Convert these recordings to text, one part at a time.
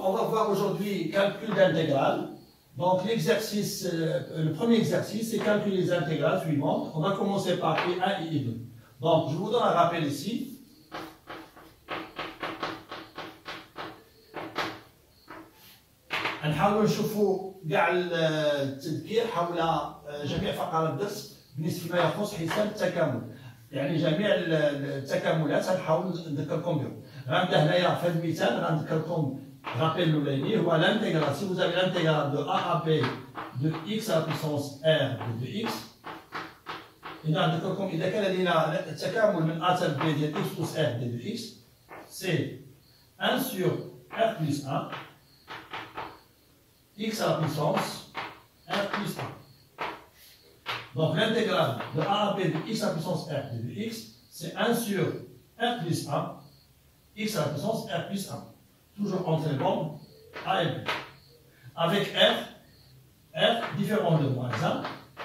on va voir aujourd'hui calcul d'intégrale. Donc l'exercice, le premier exercice, c'est calculer les intégrales suivantes. On va commencer par I1 et I2. Donc je vous donne un rappel ici. نحاولوا نشوفوا كاع التذكير حول جميع فقرات الدرس بالنسبه لما يخص حساب التكامل، يعني جميع التكاملات غنحاول نذكركم بهم. غنبدا هنايا في هذا المثال غنذكركم رابيل الاولاني هو l'intégral. Si vous avez l'intégral de a à b de x à la puissance r de 2x، إذا نذكركم إذا كان لدينا التكامل من a حتى b ديال x plus r ديال 2x، c'est 1 sur r plus 1 x à la puissance r plus 1. Donc l'intégrale de a à b de x à la puissance r de 2x, c'est 1 sur r plus 1 x à la puissance r plus 1. Toujours entre les bornes a et b. Avec r différent de moins 1.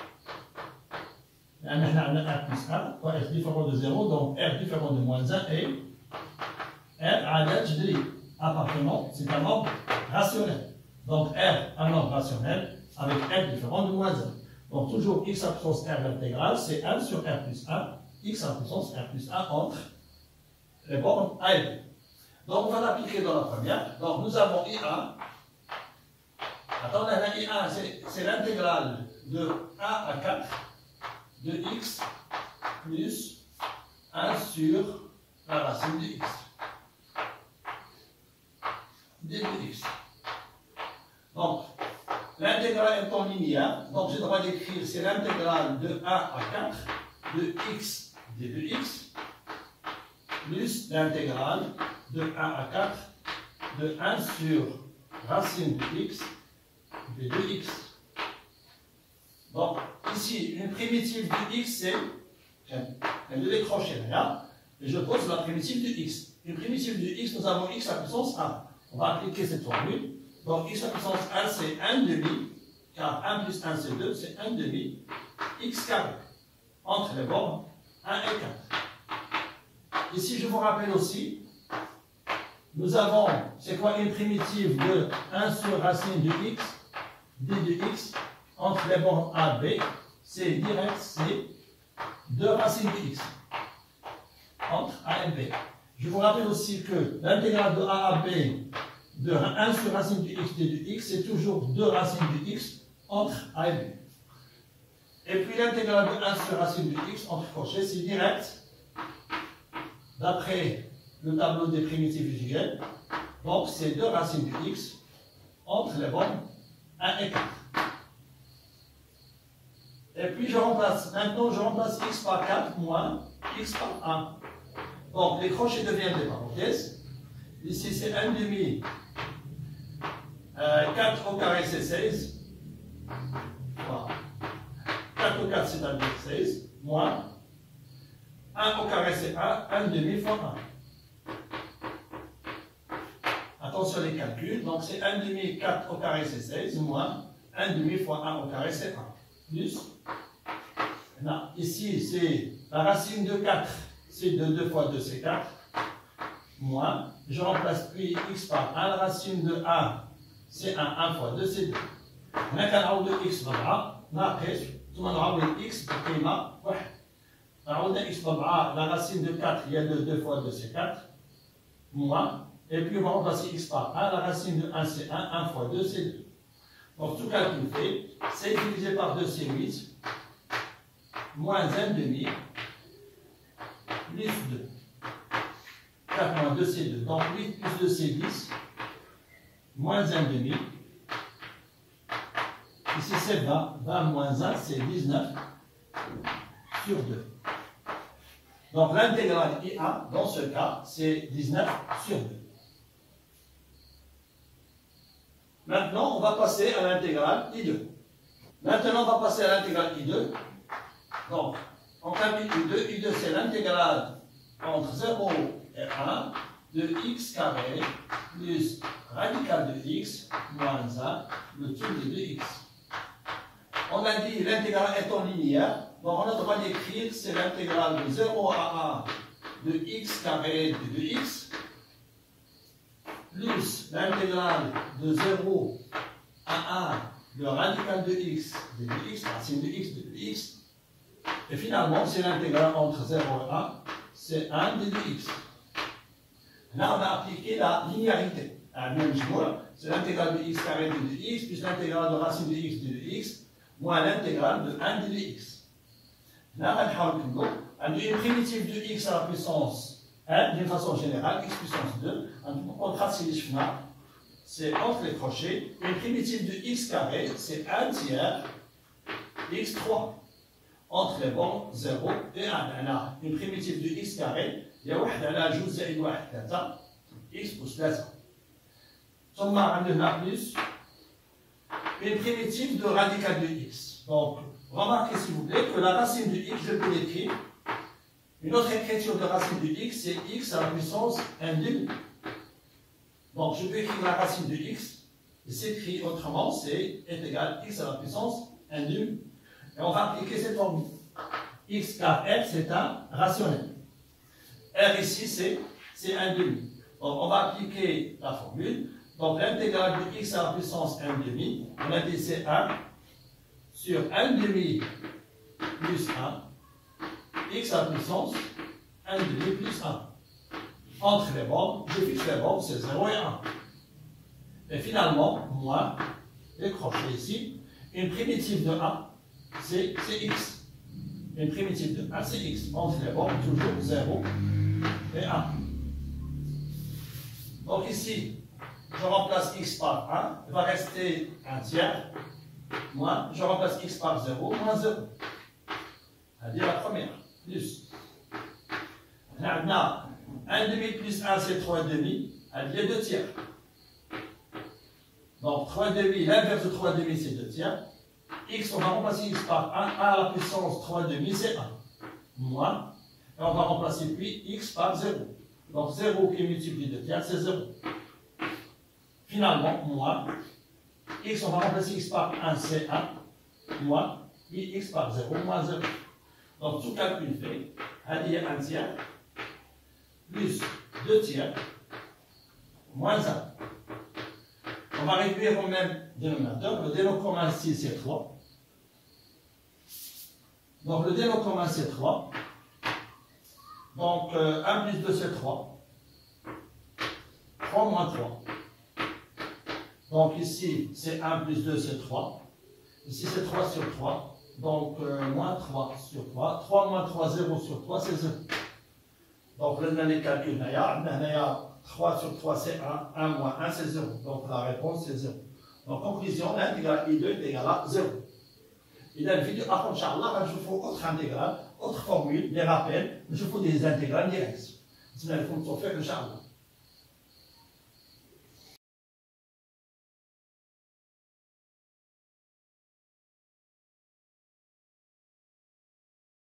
لأن احنا عندنا r plus 1 و r différent de 0, donc r différent de moins 1 et r عدد جذري appartenant, c'est un nombre rationnel. Donc R, un nombre rationnel, avec R différent de moins 1. Donc toujours x à la puissance R l'intégrale, c'est 1 sur R plus 1, x à la puissance R plus 1 entre les bornes A et B. Donc on va l'appliquer dans la première. Donc nous avons I1. Attendez, I1, c'est l'intégrale de 1 à 4 de x plus 1 sur la racine de x. D de x. Donc, l'intégrale étant linéaire, donc j'ai le droit d'écrire, c'est l'intégrale de 1 à 4 de x d de x plus l'intégrale de 1 à 4 de 1 sur racine de x d de x. Donc, ici, une primitive de x, c'est, elle de décrocher là, et je pose la primitive de x. Une primitive de x, nous avons x à la puissance 1. On va appliquer cette formule. Donc x à la puissance 1 c'est 1 demi, car 1 plus 1 c'est 2, c'est 1 demi, x carré, entre les bornes 1 et 4. Ici je vous rappelle aussi, nous avons, c'est quoi une primitive de 1 sur racine de x, d de x, entre les bornes a et b, c'est direct, c'est 2 racines de x, entre a et b. Je vous rappelle aussi que l'intégrale de a à b de 1 sur racine de x d de x, c'est toujours 2 racines de x entre a et b. Et puis l'intégrale de 1 sur racine de x entre crochets, c'est direct, d'après le tableau des primitives usuelles. Donc c'est 2 racines de x entre les bornes 1 et 4. Et puis maintenant je remplace x par 4 moins x par 1. Donc les crochets deviennent des parenthèses. Ici c'est 1 demi. 4 au carré c'est 16, voilà. 4 au 4 c'est-à-dire 16, moins 1 au carré c'est 1, 1 demi fois 1. Attention les calculs, donc c'est 1 demi, 4 au carré c'est 16, moins 1 demi fois 1 au carré c'est 1, plus, là, ici c'est la racine de 4, c'est de 2 fois 2 c'est 4, moins, je remplace puis x par 1, la racine de 1, c'est 1 fois 2 c'est 2. هنا كنعوضو x ب4 ناقص ثم نعوض x بقيمة 1. عوضنا x ب4, la racine de 4 il y a 2 fois 2 c'est 4 moins, et puis on va remplacer x par 1, la racine de 1 c'est 1 fois 2 c'est 2. Donc tout calcul fait, c'est divisé par 2 c'est 8 moins 1 demi plus 2. 4 moins 2 c'est 2, donc 8 plus 2 c'est 10 moins 1 demi. Ici c'est 20, 20 moins 1 c'est 19 sur 2. Donc l'intégrale I1 dans ce cas c'est 19 sur 2. Maintenant on va passer à l'intégrale I2. Maintenant on va passer à l'intégrale I2. Donc on calcule I2, I2 c'est l'intégrale entre 0 et 1 de x carré plus radical de x moins 1, le tout de 2x. On a dit l'intégrale étant linéaire, donc on a le droit d'écrire c'est l'intégrale de 0 à 1 de x carré de 2x plus l'intégrale de 0 à 1, le radical de x, de x, racine de x, de x. Et finalement, c'est l'intégrale entre 0 et 1, c'est 1 de x. Là, on a appliqué la linéarité. À même jour, c'est l'intégrale de x carré de x plus l'intégrale de racine de x de x moins l'intégrale de 1 de x. Là, on a une primitive de x à la puissance 1 d'une façon générale, x puissance 2. On trace les chemins, c'est entre les crochets. Une primitive de x carré, c'est 1 tiers x3. Entre les bornes 0 et 1. On a une primitive de x carré, il y a 1 جوج زائد 1 3 x plus 3. ثم عندنا plus une primitive de radical de x. Donc, remarquez s'il vous plaît que la racine de x, je peux l'écrire. Une autre écriture de racine de x, c'est x à la puissance 1 demi. Donc, je peux écrire la racine de x, et s'écrit autrement, c'est est égal à x à la puissance 1 demi. Et on va appliquer cette formule. X car r, c'est un rationnel. R ici, c'est 1 demi. Donc, on va appliquer la formule. Donc, l'intégrale de x à la puissance 1 demi, on a dit c'est 1 sur 1 demi plus 1, x à la puissance 1 demi plus 1. Entre les bornes, je fixe les bornes, c'est 0 et 1. Et finalement, moins, les crochets ici, une primitive de 1, c'est x. Une primitive de 1, c'est x. Entre les bornes, toujours 0 et 1. Donc ici, je remplace x par 1, il va rester 1 tiers, moins, je remplace x par 0, moins 0. C'est-à-dire la première, plus. On a 1 demi plus 1, c'est 3 demi, c'est-à-dire 2 tiers. Donc 3 demi, l'inverse de 3 demi, c'est 2 tiers. X, on va remplacer x par 1, 1 à la puissance 3 demi, c'est 1. Moins, et on va remplacer puis x par 0. Donc 0 qui multiplie 2 tiers, c'est 0. Finalement, moins, x, on va remplacer x par 1, c'est 1, moins, puis x par 0, moins 0. Donc, tout calcul fait, il y a 1 tiers, plus 2 tiers, moins 1. On va réduire au même dénominateur. Le dénominateur commun ici, c'est 3. Donc, le dénominateur commun, c'est 3. Donc, 1 plus 2, c'est 3. 3 moins 3. Donc ici, c'est 1 plus 2, c'est 3. Ici, c'est 3 sur 3. Donc, moins 3 sur 3. 3 moins 3, 0 sur 3, c'est 0. Donc, là, les calculs, il y a 3 sur 3, c'est 1. 1 moins 1, c'est 0. Donc, la réponse, c'est 0. Donc, conclusion, l'intégrale I2 est égale à 0. Et dans la vidéo, après, Inch'Allah, je fais autre intégrale, autre formule, des rappels, je fais des intégrales directes. C'est ce qu'on fait, Inch'Allah.